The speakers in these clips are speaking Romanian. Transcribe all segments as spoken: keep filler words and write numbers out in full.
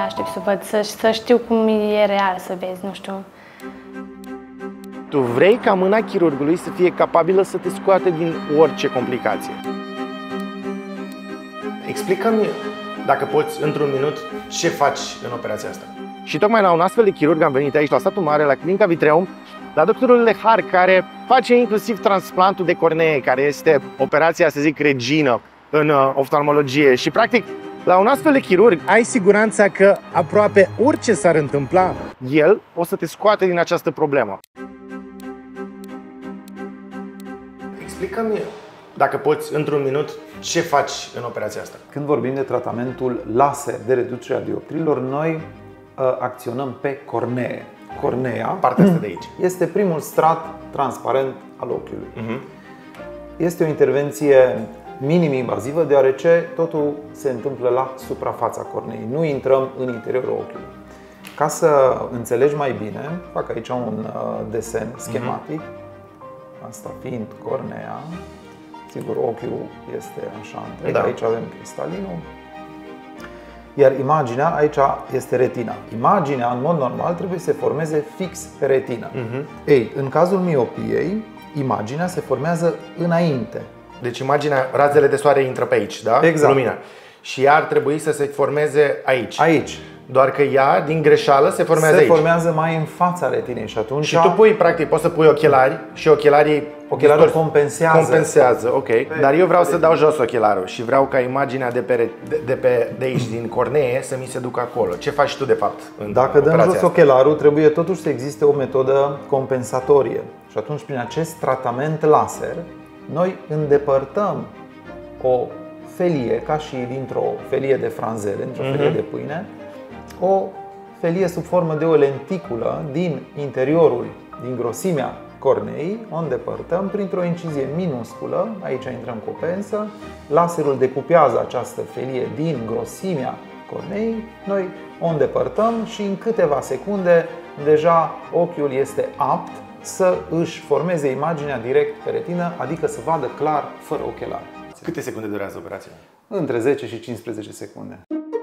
aștept să văd, să, să știu cum e real, să vezi, nu știu. Tu vrei ca mâna chirurgului să fie capabilă să te scoate din orice complicație. Explică-mi, dacă poți, într-un minut, ce faci în operația asta. Și tocmai la un astfel de chirurg am venit aici, la Satul Mare, la Clinica Vitreum, la doctorul Lehar, care face inclusiv transplantul de cornee, care este operația, să zic, regină în oftalmologie. Și, practic, la un astfel de chirurg ai siguranța că aproape orice s-ar întâmpla, el o să te scoate din această problemă. Explică-mi, dacă poți, într-un minut, ce faci în operația asta. Când vorbim de tratamentul laser de reducere a dioptrilor, noi uh, acționăm pe cornee. Cornea, partea asta de aici, este primul strat transparent al ochiului. Uh-huh. Este o intervenție minim-invazivă, deoarece totul se întâmplă la suprafața corneei. Nu intrăm în interiorul ochiului. Ca să înțelegi mai bine, fac aici un uh, desen schematic. Uh-huh. Asta fiind cornea. Sigur, ochiul este așa întreg, da. Aici avem cristalinul. Iar imaginea, aici este retina. Imaginea, în mod normal, trebuie să se formeze fix pe retină. Uh-huh. Ei, în cazul miopiei, imaginea se formează înainte. Deci imaginea, razele de soare intră pe aici, da? Exact. Lumina. Și ea ar trebui să se formeze aici. Aici. Doar că ea, din greșeală, se formează se aici. Se formează mai în fața retinei și atunci... Și tu pui, practic, poți să pui ochelari și ochelarii... Ochelarul compensează. Compensează, ok. Dar eu vreau să dau jos ochelarul și vreau ca imaginea de pe, de, de, pe, de aici, din cornee, să mi se ducă acolo. Ce faci tu, de fapt, în Dacă dăm jos asta? ochelarul, trebuie totuși să existe o metodă compensatorie. Și atunci, prin acest tratament laser, noi îndepărtăm o felie, ca și dintr-o felie de franzele, dintr-o uh-huh. felie de pâine, o felie sub formă de o lenticulă din interiorul, din grosimea corneei, o îndepărtăm printr-o incizie minusculă, aici intrăm cu o pensă, laserul decupează această felie din grosimea corneei, noi o îndepărtăm și în câteva secunde deja ochiul este apt să își formeze imaginea direct pe retină, adică să vadă clar fără ochelari. Câte secunde durează operația? Între zece și cincisprezece secunde.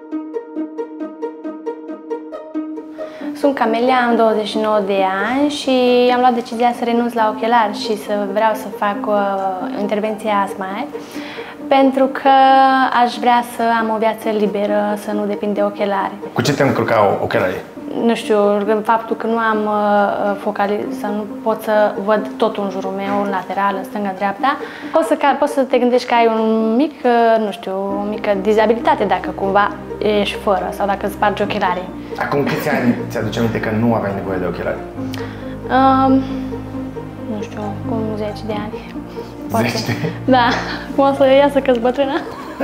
Sunt Camelia, am douăzeci și nouă de ani și am luat decizia să renunț la ochelari și să vreau să fac o intervenție asmai, pentru că aș vrea să am o viață liberă, să nu depind de ochelari. Cu ce te încurcau ochelarii? Nu știu, faptul că nu am focalizat, nu pot să văd tot în jurul meu, în lateral, în stânga-dreapta. Poți să, poți să te gândești că ai un mic, nu știu, o mică dizabilitate dacă cumva ești fără sau dacă îți spargi ochelarii. Acum câți ani ți-aduce aminte că nu aveai nevoie de ochelari? Um, nu știu, cum zece de ani. Poate. zece? Da, cum o să iasă că-s bătrână.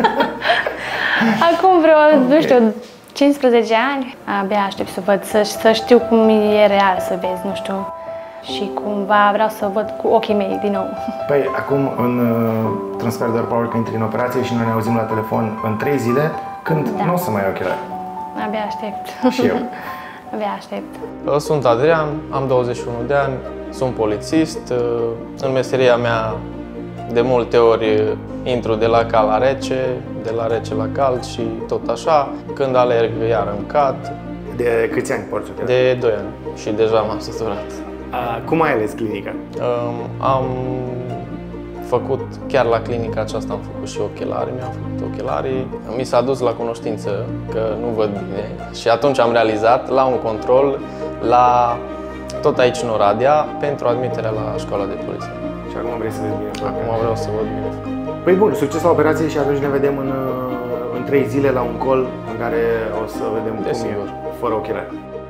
Acum vreo, okay. nu știu, cincisprezece ani, abia aștept să văd, să, să știu cum e real, să vezi, nu știu. Și cumva vreau să văd cu ochii mei din nou. Păi, acum în uh, transfer doar power că intri în operație și noi ne auzim la telefon în trei zile, când da. nu o să mai ai ochelari. Abia aștept. Și eu. Abia aștept. Sunt Adrian, am douăzeci și unu de ani, sunt polițist. În meseria mea de multe ori intru de la cald la rece, de la rece la cald și tot așa. Când alerg, iar în cad. De câți ani porți ochelari? De doi ani și deja m-am săturat. Cum ai ales clinica? Am făcut, chiar la clinica aceasta am făcut și ochelari, mi-am făcut ochelarii. Mi s-a dus la cunoștință că nu văd bine și atunci am realizat la un control, la tot aici în Oradea, pentru admiterea la școala de poliție. Și acum vrei să vezi bine? Acum vreau să văd bine. Păi bun, succes la operație și atunci ne vedem în, în trei zile la un call în care o să vedem cum e fără ochelari.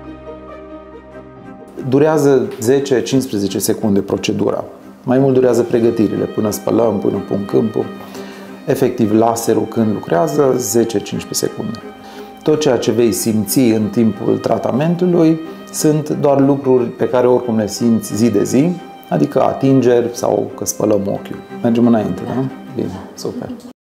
Durează zece cincisprezece secunde procedura. Mai mult durează pregătirile, până spălăm, până pun câmpul. Efectiv, laserul când lucrează, zece cincisprezece secunde. Tot ceea ce vei simți în timpul tratamentului sunt doar lucruri pe care oricum le simți zi de zi, adică atingeri sau că spălăm ochiul. Mergem înainte, da? Bine, super.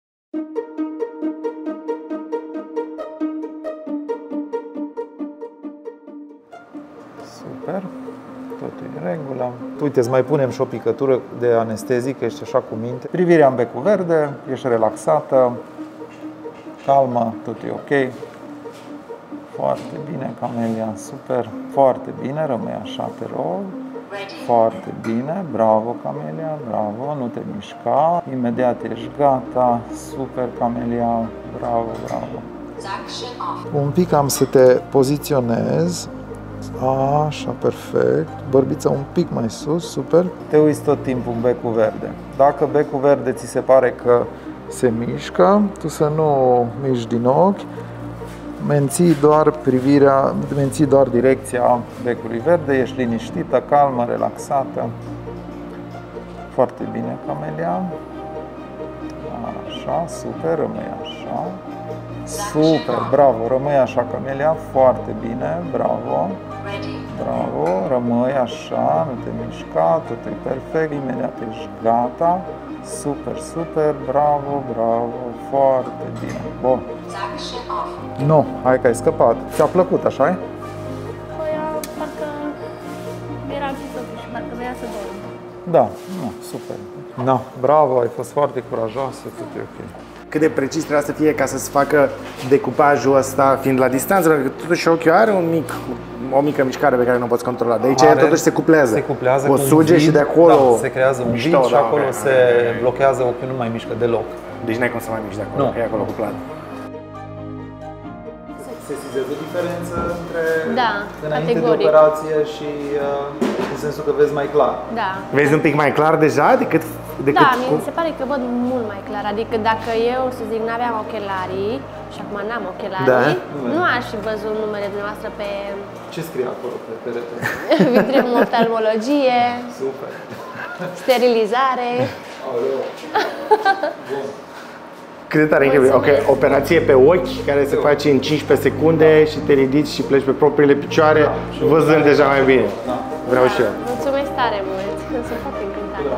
Super. Totul e în regulă. Uite, îți mai punem și o picătură de anestezic, ești așa cu minte. Privirea în becul verde, ești relaxată, calmă, totul e ok. Foarte bine, Camelia, super. Foarte bine, rămâi așa, te rog. Foarte bine, bravo, Camelia, bravo, nu te mișca. Imediat ești gata, super, Camelia, bravo, bravo. Un pic am să te poziționez. Așa, perfect. Bărbița un pic mai sus, super. Te uiți tot timpul în becul verde. Dacă becul verde ți se pare că se mișcă, tu să nu miști din ochi. Menții doar privirea, menții doar direcția becului verde, ești liniștită, calmă, relaxată. Foarte bine, Camelia. Așa, super, rămâi așa. Super, bravo, rămâi așa, Camelia, foarte bine, bravo. Bravo, rămâi așa, nu te mișca, totul e perfect, imediat ești gata. Super, super, bravo, bravo, foarte bine. Bun. Nu, hai că ai scăpat. Ți-a plăcut, așa-i? Păi, parcă era închisă și parcă vrea să dorm. Da, nu, super. No, bravo, ai fost foarte curajoasă, tot e ok. Cât de precis trebuie să fie ca să se facă decupajul ăsta, fiind la distanță, pentru că totuși ochiul are un mic, o mică mișcare pe care nu o poți controla. De aici Are, el totuși se cuplează. Se cuplează o cu suge un vid, și de acolo... Da, se creează un vid și da, acolo okay. se blochează, ochiul nu mai mișcă deloc. Deci n-ai cum să mai miști de acolo, Nu. că e acolo cuplat. Se sesizezi o diferență între Da, înainte categoric. de operație și uh, în sensul că vezi mai clar. Da. Vezi un pic mai clar deja decât... decât Da, cu... mi se pare că văd mult mai clar. Adică dacă eu, să zic, n-aveam ochelarii și acum n-am ochelarii, Da. nu aș fi văzut numele dumneavoastră pe Ce scrie acolo pe perete? vitrinul oftalmologie, Super! sterilizare. Aoleu! Bun! Cât de tare incredibil. Ok, operație pe ochi care se face în cincisprezece secunde și te ridici și pleci pe propriile picioare, văzând deja mai bine. Vreau și eu. Mulțumesc tare mult, sunt foarte încântată.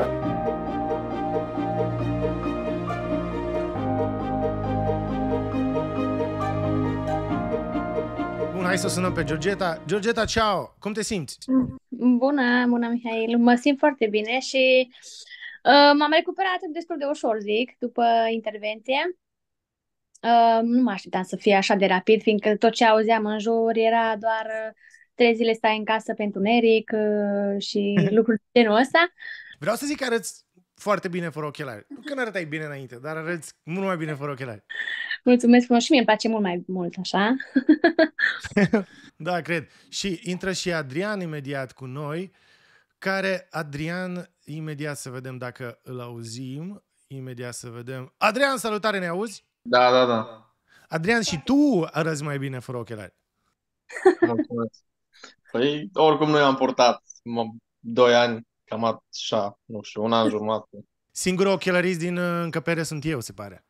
Bun, hai să o sunăm pe Georgeta. Georgeta, ciao! Cum te simți? Bună, bună, Mihail. Mă simt foarte bine și uh, m-am recuperat destul de ușor, zic, după intervenție. Uh, nu mă așteptam să fie așa de rapid, fiindcă tot ce auzeam în jur era doar uh, trei zile stai în casă pentru întuneric uh, și lucruri de genul ăsta. Vreau să zic că arăți foarte bine fără ochelari. Nu că nu arătai bine înainte, dar arăți mult mai bine fără ochelari. Mulțumesc frumos și mie îmi place mult mai mult așa. Da, cred. Și intră și Adrian imediat cu noi, care, Adrian, imediat să vedem dacă îl auzim. Imediat să vedem. Adrian, salutare, ne auzi? Da, da, da. Adrian, și tu arăți mai bine fără ochelari. Mulțumesc. Păi, oricum noi am portat mă, doi ani, cam așa, nu știu, un an jumătate. Singurul ochelarist din uh, încăpere sunt eu, se pare.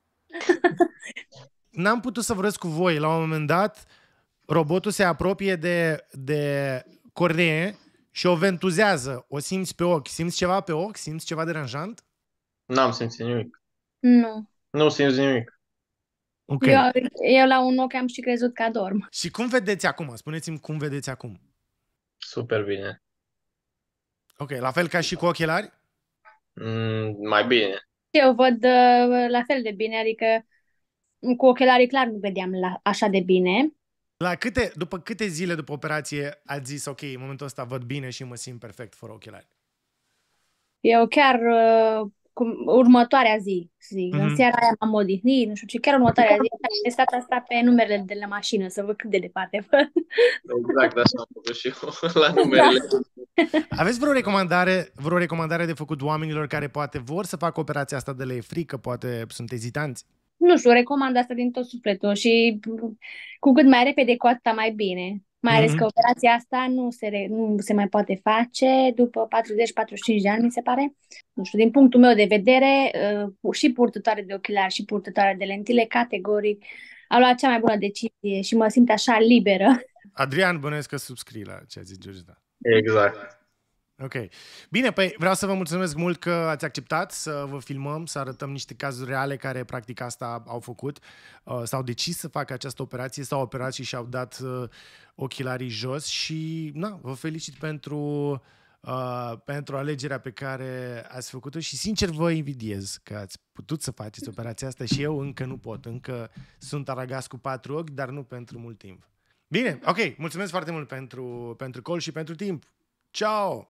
N-am putut să vorbesc cu voi. La un moment dat, robotul se apropie de, de cornee și o ventuzează. O simți pe ochi. Simți ceva pe ochi? Simți ceva deranjant? N-am simțit nimic. Nu. Nu simți nimic. Ok. Eu, eu la un ochi am și crezut că adorm. Și cum vedeți acum? Spuneți-mi cum vedeți acum. Super bine. Ok, la fel ca și cu ochelari? Mm, mai bine. Eu văd uh, la fel de bine, adică cu ochelarii clar nu vedeam la, așa de bine. La câte, după câte zile după operație ați zis, ok, în momentul ăsta văd bine și mă simt perfect fără ochelari? Eu chiar uh, cu următoarea zi, să zic, Mhm. în seara aia m-am odihnit, nu știu ce, chiar următoarea zi am testat asta pe numerele de la mașină, să văd cât de departe văd. Exact așa am făcut și eu la numerele. Aveți vreo recomandare, vreo recomandare de făcut oamenilor care poate vor să facă operația asta de le e frică, poate sunt ezitanți? Nu știu, recomand asta din tot sufletul și cu cât mai repede, cu atâta mai bine. Mai ales Mhm. că operația asta nu se, re, nu se mai poate face după patruzeci patruzeci și cinci de ani, mi se pare. Nu știu, din punctul meu de vedere, uh, și purtătoare de ochelari și purtătoare de lentile, categoric, a luat cea mai bună decizie și mă simt așa liberă. Adrian, bănuiesc că subscrii la ce a zis Georgeta. Exact. Ok. Bine, păi vreau să vă mulțumesc mult că ați acceptat să vă filmăm, să arătăm niște cazuri reale care practic asta au făcut, uh, s-au decis să facă această operație, s-au operat și și-au dat uh, ochelarii jos și na, vă felicit pentru, uh, pentru alegerea pe care ați făcut-o și sincer vă invidiez că ați putut să faceți operația asta și eu încă nu pot, încă sunt aragas cu patru ochi, dar nu pentru mult timp. Bine, ok. Mulțumesc foarte mult pentru, pentru call și pentru timp. Ciao!